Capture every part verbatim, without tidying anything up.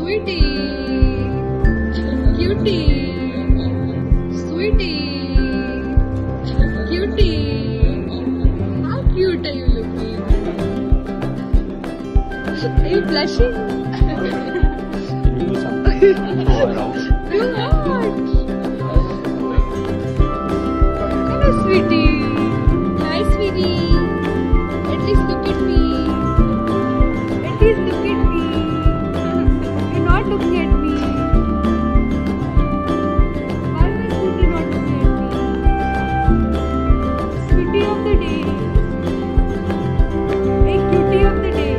Sweetie, cutie, sweetie, cutie. How cute are you looking? Are you blushing? You do something. Go around. Do what? Hello, sweetie. Hi, sweetie. At least look at me. At least look at me. You're not looking at me. Why is my sweetie not looking at me? Sweetie of the day. Hey, cutie of the day.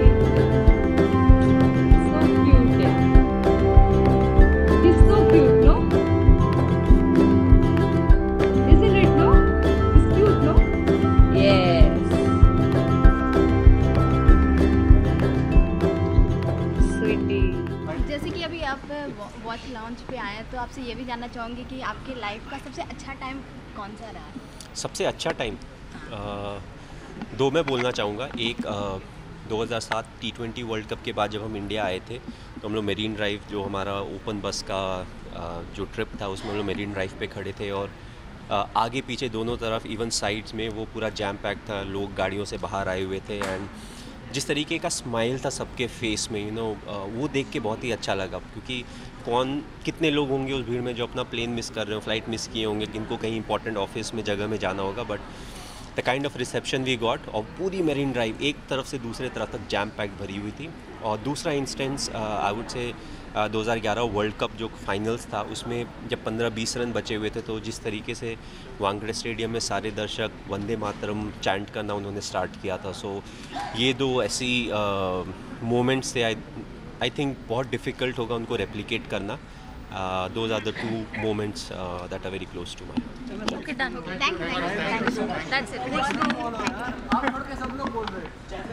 So cute. He's so cute, no? Isn't it, no? He's cute, no? Yes. Sweetie. जैसे कि अभी आप watch launch पे आए हैं तो आपसे ये भी जानना चाहूँगी कि आपके लाइफ का सबसे अच्छा टाइम कौन सा रहा है? सबसे अच्छा टाइम दो मैं बोलना चाहूँगा। एक दो हज़ार सात टी ट्वेंटी वर्ल्ड कप के बाद जब हम इंडिया आए थे तो हम लोग मेरीन ड्राइव, जो हमारा ओपन बस का आ, जो ट्रिप था उसमें हम लोग मेरीन ड्राइव पे खड़े थे और आ, आगे पीछे दोनों तरफ इवन साइड्स में वो पूरा जैम पैक था, लोग गाड़ियों से बाहर आए हुए थे एंड जिस तरीके का स्माइल था सबके फेस में, यू नो, वो देख के बहुत ही अच्छा लगा। क्योंकि कौन कितने लोग होंगे उस भीड़ में जो अपना प्लेन मिस कर रहे हो, फ्लाइट मिस किए होंगे, किनको कहीं इंपॉर्टेंट ऑफिस में जगह में जाना होगा, but the kind of reception we got और पूरी मेरीन ड्राइव एक तरफ से दूसरे तरफ तक जैम पैक भरी हुई थी। और दूसरा इंस्टेंस आई वुड से दो हज़ार ग्यारह वर्ल्ड कप जो फाइनल्स था उसमें जब पंद्रह बीस रन बचे हुए थे तो जिस तरीके से वानखेड़े स्टेडियम में सारे दर्शक वंदे मातरम चैंट करना उन्होंने स्टार्ट किया था। सो ये दो ऐसी मोमेंट्स थे, आई आई थिंक बहुत डिफ़िकल्ट होगा उनको रेप्लिकेट करना। Those are the two moments that are very close to my. Okay, done. Thank you. Thank you. Thank you so much. That's it.